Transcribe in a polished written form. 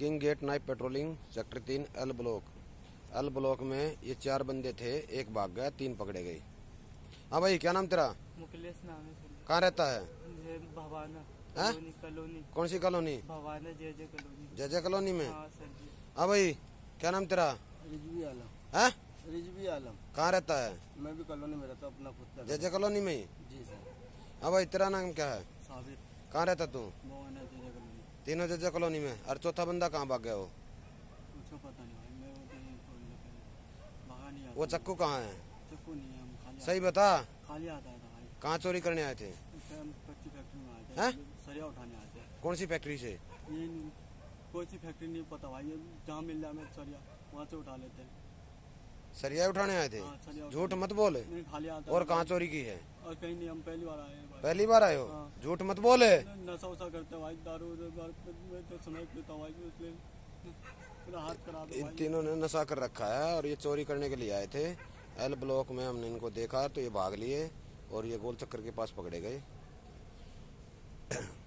King gate night patrolling sector 3 L block में ये 4 बंदे थे, एक भाग गया, 3 पकड़े गए। हाँ भाई, क्या नाम तेरा? मुकेश नाम है। कहाँ रहता है? भवाना कॉलोनी। कौन सी कॉलोनी? भवाना जय कॉलोनी। जय कॉलोनी में। हाँ सर जी। हाँ भाई, क्या नाम तेरा? रिजवी आलम। है रिजवी आलम। कहाँ रहता है? मैं भी कॉलोनी में रहता हूँ, अपना खुद का। जय कॉलोनी में ही? जी सर। हाँ भाई, तेरा नाम क्या है? साबिर। कहाँ रहता तू? भवाना जय कॉलोनी। तीनों जय कॉलोनी में। और चौथा बंदा कहाँ भाग गया? वो उसको पता नहीं भाई, मैं भगा नहीं आता। वो चक्कू कहाँ है? चक्कू नहीं है, हम खाली सही बता। खाली आता है भाई। कहाँ चोरी करने आए थे? हम कच्ची फैक्ट्री में आए थे। हैं? सरिया उठाने आए थे। कौन सी फैक्ट्री से? ये कोई सी फैक्ट्री नहीं पता भाई, ये जहाँ मिल जाए मैं सरिया वहाँ से उठा लेते हैं। सरिया उठाने आए थे? हाँ, सरिया झूठ मत बोल। नहीं, खाली आता और है। कहाँ चोरी की है? और कहीं नहीं, हम पहली बार आए हैं भाई। पहली बार आए हो? हाँ। झूठ मत बोले। नशा वशा करते हैं भाई, दारू में तो समय पीता हूँ भाई, इसलिए मेरा हाथ करा दो इन भाई। तीनों ने नशा कर रखा है और ये चोरी करने के लिए आए थे। एल ब्लॉक में हमने इनको देखा तो ये भाग लिए और ये गोल चक्कर के पास पकड़े गए।